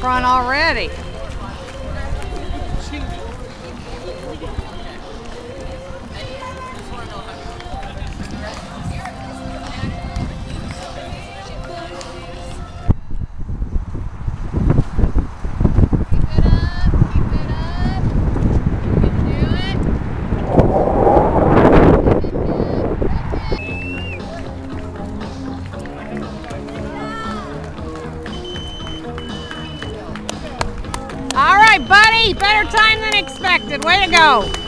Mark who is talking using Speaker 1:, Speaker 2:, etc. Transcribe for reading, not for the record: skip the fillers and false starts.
Speaker 1: front already. All right, buddy, better time than expected. Way to go.